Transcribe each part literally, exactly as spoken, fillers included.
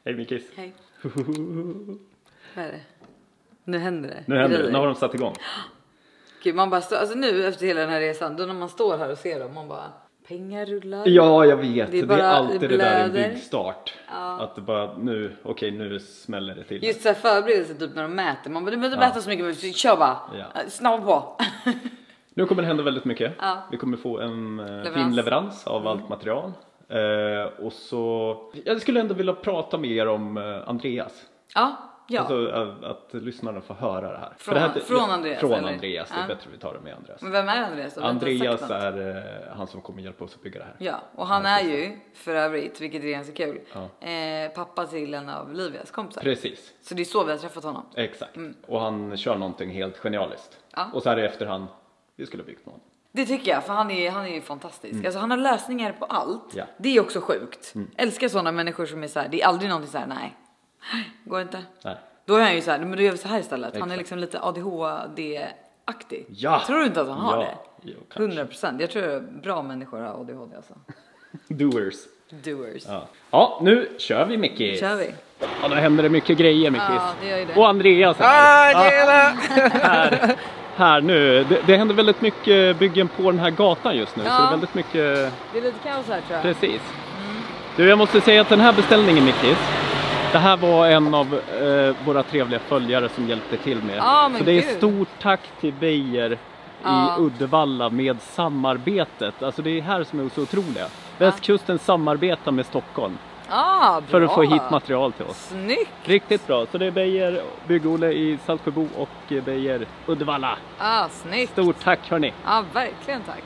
Hej Mikis. Hej. Vad är det? Nu händer det. Nu händer det. Nu har de satt igång. Gud, man bara stå, alltså nu efter hela den här resan, då när man står här och ser dem, man bara, pengar rullar. Ja, jag vet. Det är, bara, det är alltid det, det där i byggstart. Ja. Att det bara, nu, okej, nu smäller det till. Just så här förberedelse typ när de mäter. Man bara, du behöver inte mäta så mycket, men kör bara. Ja. Snabba på. Nu kommer det hända väldigt mycket. Ja. Vi kommer få en leverans. fin leverans av mm. allt material. Eh, och så, jag skulle ändå vilja prata med er om eh, Andreas. Ja, ja. Alltså att, att lyssnarna får höra det här. Från, det här, från Andreas? Från eller? Andreas, det är ja. bättre vi tar det med Andreas. Men vem är Andreas då? Andreas är eh, han som kommer hjälpa oss att bygga det här. Ja, och han är ju för övrigt, vilket är ganska kul, ja. eh, pappa till en av Livias kompisar. Precis. Så det är så vi har träffat honom. Exakt. Mm. Och han kör någonting helt genialiskt. Ja. Och så här i efterhand, vi skulle ha byggt någon. Det tycker jag, för han är, han är ju fantastisk. Mm. Alltså han har lösningar på allt. Ja. Det är också sjukt. Mm. Älskar sådana människor som är så här, det är aldrig någonting så här, nej. Går inte. Nej. Då är han ju så här, men då gör vi så här istället. Exakt. Han är liksom lite A D H D-aktig. Ja. Tror du inte att han har ja. det? Jo, hundra procent. Jag tror bra människor har A D H D alltså. Doers. Doers. Ja. ja, nu kör vi Mickis. Kör vi. Ja, då händer det mycket grejer Mickis. Ja, det gör ju det. Och Andreas här. Ah, ja. här, här nu. Det, det händer väldigt mycket byggen på den här gatan just nu. Ja. Så det är väldigt mycket... Det är lite kaos här tror jag. Precis. Mm. Du, jag måste säga att den här beställningen Mickis, det här var en av eh, våra trevliga följare som hjälpte till med. Ah, men så det är Gud. stort tack till Beijer Ah. i Uddevalla med samarbetet. Alltså det är här som är så otroliga. Västkusten samarbetar med Stockholm Ah, bra. för att få hit material till oss. Snyggt. Riktigt bra. Så det är Beijer, Bygg-Ole i Saltsjöbo och Beijer Uddevalla. Ah, snyggt. Stort tack hörni. Ja, ah, verkligen tack.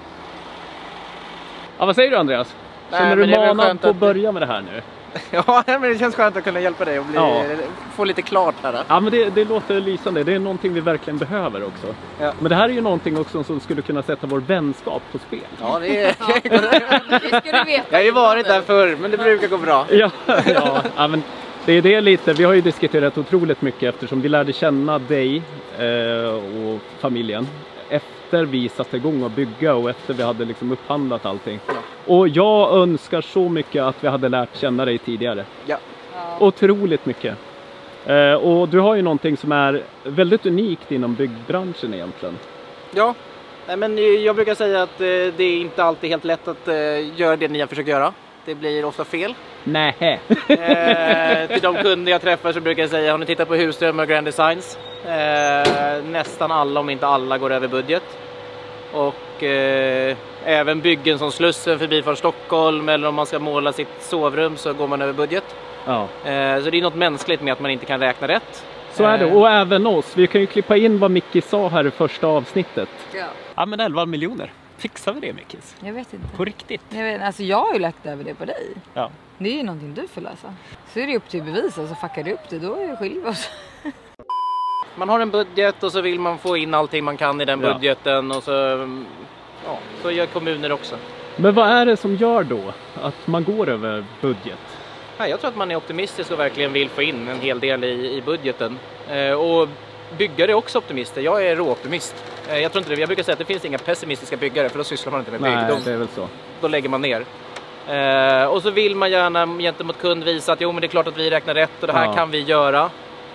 Ja, vad säger du Andreas? Känner Nej, du men det är väl manad skönt på att att- börja med det här nu? Ja, men det känns skönt att kunna hjälpa dig och bli, Ja. få lite klart här. Då. Ja, men det, det låter lysande. Det är någonting vi verkligen behöver också. Ja. Men det här är ju någonting också som skulle kunna sätta vår vänskap på spel. Ja, det är... Det ska du veta. Jag har ju varit där förr, men det brukar gå bra. Ja, ja, ja men det är det lite. Vi har ju diskuterat otroligt mycket eftersom vi lärde känna dig eh, och familjen efter vi satte igång att bygga och efter vi hade liksom upphandlat allting. Ja. Och jag önskar så mycket att vi hade lärt känna dig tidigare. Ja. Ja. Otroligt mycket. Eh, och du har ju någonting som är väldigt unikt inom byggbranschen egentligen. Ja, nej, men jag brukar säga att eh, det är inte alltid helt lätt att eh, göra det ni har försökt göra. Det blir ofta fel. Nej. Eh, till de kunder jag träffar så brukar jag säga, har ni tittat på Husström och Grand Designs? Eh, nästan alla, om inte alla, går över budget. Och eh, även byggen som Slussen förbi för Stockholm, eller om man ska måla sitt sovrum så går man över budget. Ja. Eh, så det är något mänskligt med att man inte kan räkna rätt. Så är det, och även oss. Vi kan ju klippa in vad Micke sa här i första avsnittet. Ja. Ja, men elva miljoner. Fixar vi det, Mickis? Jag vet inte. På riktigt? Jag vet, alltså jag har ju lagt över det på dig. Ja. Det är ju någonting du får lösa. Så är det upp till bevis och så fuckar du upp det, då skiljer vi oss. Man har en budget och så vill man få in allting man kan i den Ja. budgeten och så, ja, så gör kommuner också. Men vad är det som gör då att man går över budget? Ja, jag tror att man är optimistisk och verkligen vill få in en hel del i, i budgeten. Eh, och byggare är också optimister. Jag är råoptimist. Eh, jag tror inte det. Jag brukar säga att det finns inga pessimistiska byggare, för då sysslar man inte med bygg. Nej, Då, det är väl så. då lägger man ner. Eh, och så vill man gärna gentemot kund visa att jo, men det är klart att vi räknar rätt och det här Ja. kan vi göra.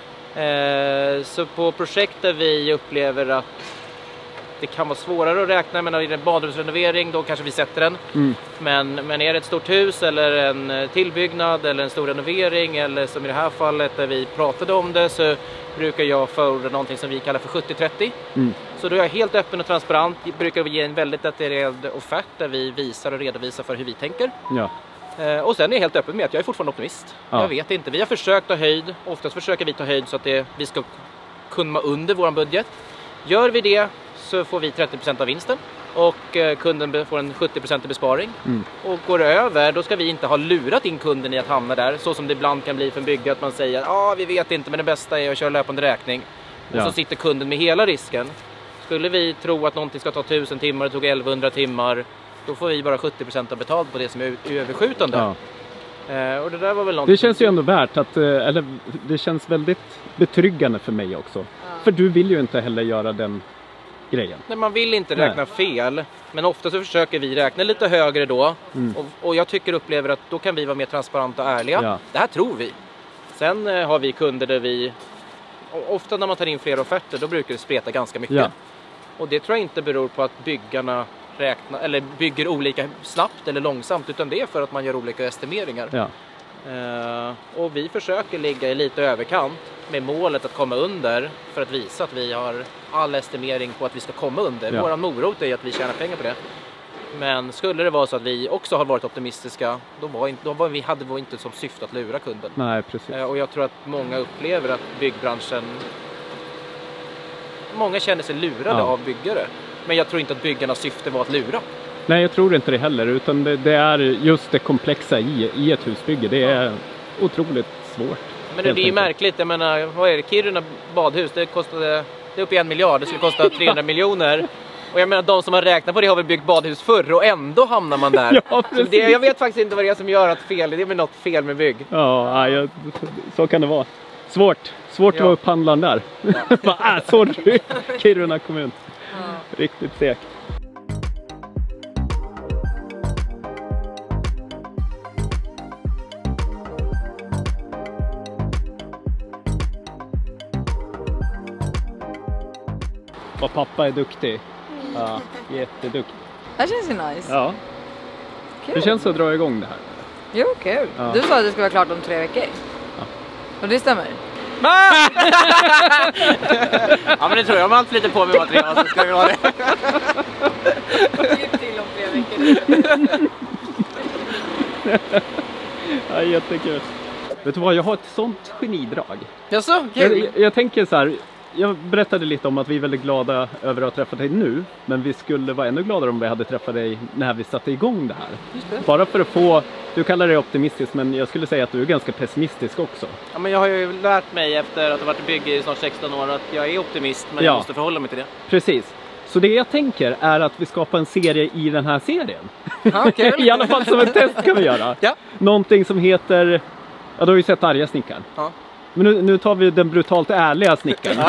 Eh, så på projekt där vi upplever att det kan vara svårare att räkna, men i en badrumsrenovering då kanske vi sätter den. Mm. Men, men är det ett stort hus eller en tillbyggnad eller en stor renovering, eller som i det här fallet där vi pratade om det, så brukar jag förorda någonting som vi kallar för sjuttio trettio. Mm. Så då är jag helt öppen och transparent. Brukar vi ge en väldigt detaljerad offert där vi visar och redovisar för hur vi tänker. Ja. Eh, och sen är jag helt öppen med att jag är fortfarande optimist. Ja. Jag vet inte. Vi har försökt ta höjd. Oftast försöker vi ta höjd så att det, vi ska kunna under vår budget. Gör vi det så får vi trettio procent av vinsten. Och eh, kunden får en sjuttio procent i besparing. Mm. Och går över, då ska vi inte ha lurat in kunden i att hamna där. Så som det ibland kan bli för en byggare, att man säger ja ah, vi vet inte, men det bästa är att köra löpande räkning. Ja. Och så sitter kunden med hela risken. Skulle vi tro att någonting ska ta tusen timmar, det tog elvahundra timmar, då får vi bara sjuttio procent av betalt på det som är överskjutande. Ja. Eh, och det där var väl Det känns ju ändå värt att, eh, eller det känns väldigt betryggande för mig också. Ja. För du vill ju inte heller göra den grejen. Nej, man vill inte räkna Nej. fel. Men ofta så försöker vi räkna lite högre då. Mm. Och, och jag tycker upplever att då kan vi vara mer transparenta och ärliga. Ja. Det här tror vi. Sen eh, har vi kunder där vi... Ofta när man tar in fler offerter, då brukar det spreta ganska mycket. Ja. Och det tror jag inte beror på att byggarna räknar, eller bygger olika snabbt eller långsamt. Utan det är för att man gör olika estimeringar. Ja. Uh, och vi försöker ligga i lite överkant med målet att komma under för att visa att vi har all estimering på att vi ska komma under. Ja. Våran morot är att vi tjänar pengar på det. Men skulle det vara så att vi också har varit optimistiska, då, var inte, då var vi, hade vi inte som syfte att lura kunden. Nej, precis. Uh, och jag tror att många upplever att byggbranschen, många känner sig lurade ja. av byggare. Men jag tror inte att byggarnas syfte var att lura. Nej, jag tror inte det heller, utan det, det är just det komplexa i, i ett husbygge. Det är otroligt svårt. Men det är ju märkligt, jag menar, vad är det? Kiruna badhus, det kostade, det är uppe i en miljard, det skulle kosta trehundra miljoner. Och jag menar, de som har räknat på det har väl byggt badhus förr och ändå hamnar man där. Ja, så det, jag vet faktiskt inte vad det är som gör att fel, det är väl något fel med bygg. Ja, ja så kan det vara. Svårt, svårt ja. att vara upphandlaren där. Ja. ah, sorry, Kiruna kommun. Ja. Riktigt segt. Vad pappa är duktig. Ja, jätteduktig. Det känns ju nice. Ja. Kul. Det känns att dra igång det här. Jo, kul. Ja. Du sa att det ska vara klart om tre veckor. Ja. Och det stämmer. Ja, men det tror jag. Om allt lite på med material så ska vi ha det. Klipp till om tre veckor. Ja, jättekul. Vet du vad, jag har ett sånt genidrag. Jaså, kul. Jag, jag tänker så här... Jag berättade lite om att vi är väldigt glada över att ha träffat dig nu. Men vi skulle vara ännu gladare om vi hade träffat dig när vi satte igång det här. Det. Bara för att få, du kallar dig optimistisk, men jag skulle säga att du är ganska pessimistisk också. Ja, men jag har ju lärt mig efter att ha varit i bygge i snart sexton år att jag är optimist, men ja. jag måste förhålla mig till det. Precis. Så det jag tänker är att vi skapar en serie i den här serien. Ja, okay. I alla fall som ett test kan vi göra. Ja. Någonting som heter, ja, du har ju sett Arga snickaren. Ja. Men nu, nu tar vi den brutalt ärliga snickaren.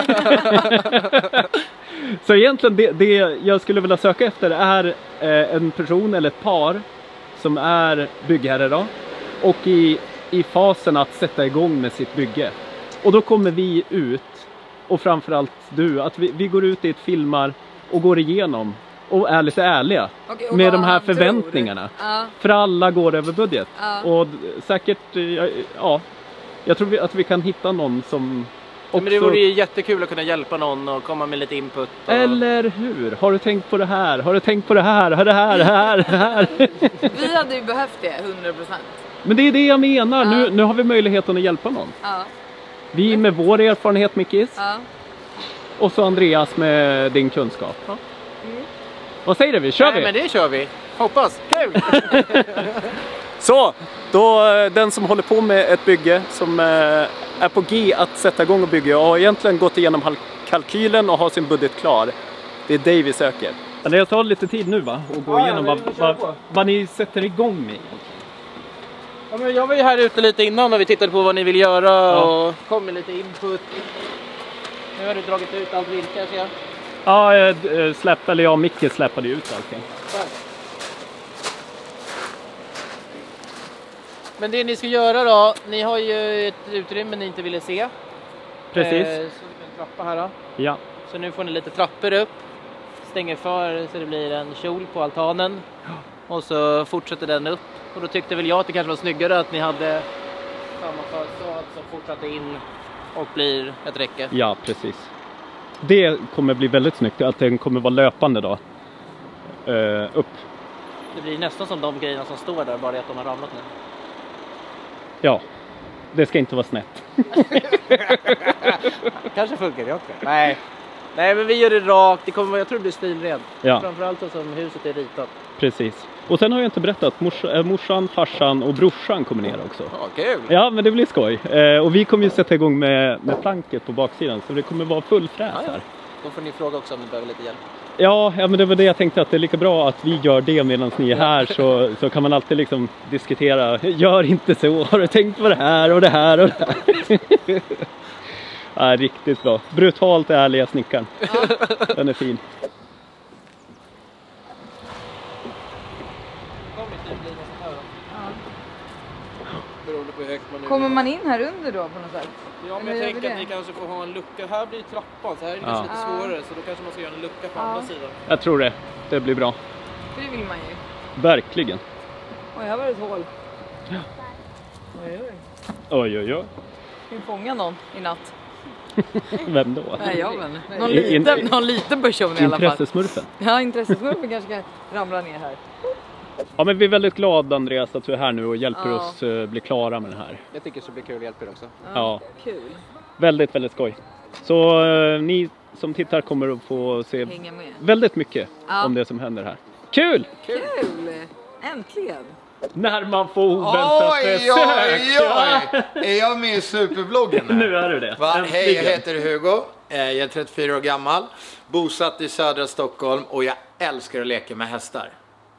Så egentligen det, det jag skulle vilja söka efter är eh, en person eller ett par som är byggherre då. Och i, i fasen att sätta igång med sitt bygge. Och då kommer vi ut, och framförallt du, att vi, vi går ut i ett filmar och går igenom. Och är lite ärliga okay, med de här förväntningarna. Uh. För alla går över budget. Uh. Och säkert, ja... Jag tror vi, att vi kan hitta någon som också... Men det vore ju jättekul att kunna hjälpa någon och komma med lite input. Och... Eller hur? Har du tänkt på det här? Har du tänkt på det här? Har det här? Det här? Det här? Vi hade ju behövt det, hundra procent. Men det är det jag menar. Ja. Nu, nu har vi möjligheten att hjälpa någon. Ja. Vi med vår erfarenhet, Mickis. Ja. Och så Andreas med din kunskap. Ja. Mm. Vad säger du? Vi kör Nej, vi? men det kör vi. Hoppas. Kul! Så, då den som håller på med ett bygge som är på G att sätta igång och bygga och har egentligen gått igenom kalkylen och har sin budget klar. Det är dig vi söker. Men det tar lite tid nu va? Och gå ja, igenom vad, vad, vad ni sätter igång med. Ja, men jag var ju här ute lite innan och vi tittade på vad ni vill göra ja. och kom med lite input. Nu har du dragit ut allt virke, ser jag. Ja, jag släppte, eller jag och Micke släppade ut allting. Ja. Men det ni ska göra då, ni har ju ett utrymme ni inte ville se. Precis. Eh, så en trappa här då. Ja. Så nu får ni lite trappor upp. Stänger för så det blir en kjol på altanen. Och så fortsätter den upp. Och då tyckte väl jag att det kanske var snyggare att ni hade samma fasad som fortsatte in och blir ett räcke. Ja, precis. Det kommer bli väldigt snyggt att den kommer vara löpande då. Uh, upp. Det blir nästan som de grejerna som står där, bara att de har ramlat nu. Ja, det ska inte vara snett. Kanske funkar det också. Nej. Nej, men vi gör det rakt. Det kommer, jag tror det blir stilrent. Ja. Framförallt som huset är ritat. Precis. Och sen har jag inte berättat. Mors, äh, morsan, farsan och brorsan kommer ner också. Ja, kul. Ja, men det blir skoj. Eh, och vi kommer ju sätta igång med, med planket på baksidan. Så det kommer vara full fräs ja, ja. här. Då får ni fråga också om ni behöver lite hjälp. Ja, ja, men det var det jag tänkte att det är lika bra att vi gör det medan ni är här så, så kan man alltid liksom diskutera. Gör inte så, har du tänkt på det här och det här och det här. Ja, riktigt bra. Brutalt ärliga snickaren. Ja. Den är fin. hur högt man nu Kommer man in här under då på något sätt? Ja, men Eller jag gör vi tänker att det? ni kanske får ha en lucka. Här blir trappan, så här är det kanske lite svårare. Så då kanske man ska göra en lucka på Ja. andra sidan. Jag tror det. Det blir bra. För det vill man ju. Verkligen. Oj, här var det ett hål. Ja. Oj, oj. Oj, oj, oj. Ska vi fånga någon i natt? Vem då? Nej, jag vet inte. Någon, In- liten, någon liten person i alla fall. Intressesmurfen. Ja, intressesmurfen kanske kan ramla ner här. Ja, men vi är väldigt glada, Andreas, att du är här nu och hjälper Ja. oss uh, bli klara med det här. Jag tycker det ska bli kul att hjälpa er också. Ja. Kul. Väldigt, väldigt skoj. Så uh, ni som tittar kommer att få se Hänga med. väldigt mycket Ja. om det som händer här. Kul! Kul! Äntligen! När man får oväntat Oj, oj, oj! Är jag med i superbloggen här? Nu är du det. Va? Äntligen. Hej, jag heter Hugo. Eh, Jag är trettiofyra år gammal. Bosatt i södra Stockholm och jag älskar att leka med hästar.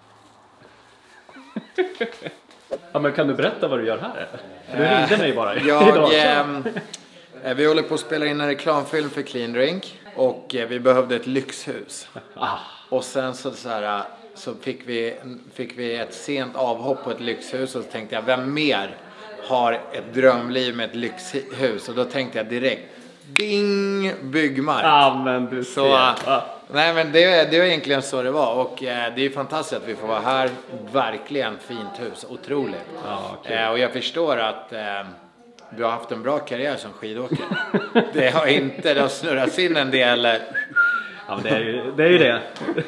Ja, men kan du berätta vad du gör här? Du ringde mig bara Jag, idag. ehm, eh, vi håller på att spela in en reklamfilm för Clean Drink och eh, vi behövde ett lyxhus. Ah. Och sen så, så, här, så fick, vi, fick vi ett sent avhopp på ett lyxhus och så tänkte jag, vem mer har ett drömliv med ett lyxhus? Och då tänkte jag direkt, ding, Byggmark. Ja, men du Så, ser. Ja. nej men det, det var egentligen så det var och eh, det är fantastiskt att vi får vara här. Verkligen fint hus, otroligt. Ja, kul. eh, och jag förstår att eh, du har haft en bra karriär som skidåkare. Det har inte, det har snurrat in en del. eh, Ja, men det är ju det. Är ju det.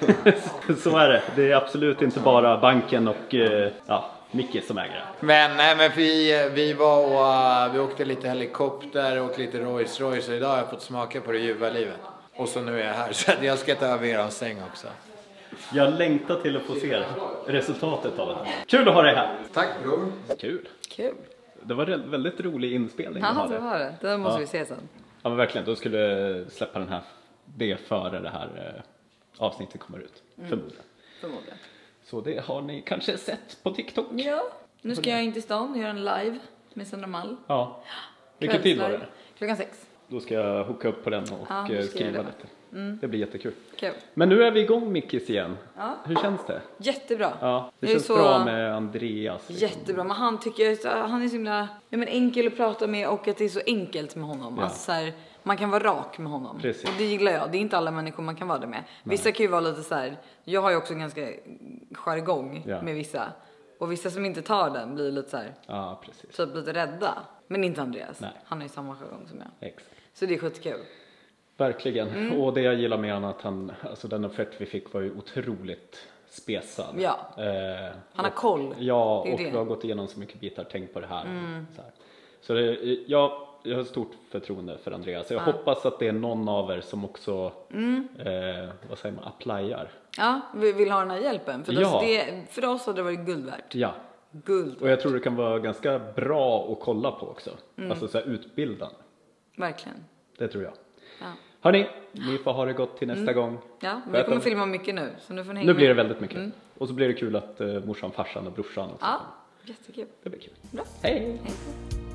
Så är det. Det är absolut inte bara banken och eh, ja, Micke som äger det. Men, nej, men vi, vi var och uh, vi åkte lite helikopter och lite Rolls Royce. Så idag har jag fått smaka på det ljuva livet. Och så nu är jag här så att jag ska ta över er säng också. Jag längtar till att få se resultatet av det. Kul att ha dig här. Tack bror. Kul. Kul. Det var en väldigt rolig inspelning. Ja, att ha det var det. Det måste Ja. vi se sen. Ja, men verkligen. Då skulle jag släppa den här det före det här eh, avsnittet kommer ut. Mm. Förmodligen. Förmodligen. Så det har ni kanske sett på TikTok. Ja. Nu ska jag in till stan och göra en live med Sandra Mall. Ja. Vilken tid var det? Klockan sex. Då ska jag hooka upp på den och Ja, eh, du ska skriva göra det. lite. Det blir jättekul. Kul. Men nu är vi igång, Mickis, igen. Ja. Hur känns det? Jättebra. Ja, det Jag är känns så- bra med Andreas. liksom. Jättebra, men han tycker han är så himla ja, men enkel att prata med och att det är så enkelt med honom. Ja. Alltså, så här, man kan vara rak med honom. Precis. Och det gillar jag. Det är inte alla människor man kan vara det med. Vissa kan ju vara lite så här. Jag har ju också en ganska jargong Ja. med vissa. Och vissa som inte tar den blir lite så här, Ja, precis. typ lite rädda. Men inte Andreas. Nej. Han har ju samma jargong som jag. Exakt. Så det är skitkul. Verkligen. Mm. Och det jag gillar med honom att han, alltså den offert vi fick var ju otroligt spesad. Ja. Eh, Han har och- koll. Ja, Det är och det. Mm. vi har gått igenom så mycket bitar, tänkt på det här. Så, här. så det, jag, jag har stort förtroende för Andreas. Jag hoppas att det är någon av er som också, Mm. eh, vad säger man, applyar. Ja, vi vill ha den här hjälpen. För, Ja. det, för oss har det varit guld värt. Ja, Guld och jag tror det kan vara ganska bra att kolla på också. Mm. Alltså så här utbildande. Verkligen. Det tror jag. Ja. Hörni, ni får ha det gott till nästa gång. Ja, vi Berätta kommer om- filma mycket nu. Så nu får ni hänga Nu blir det med. väldigt mycket. Och så blir det kul att uh, morsan, farsan och brorsan också. Ja, jättekul. Det blir kul. Bra. Hej! Hej.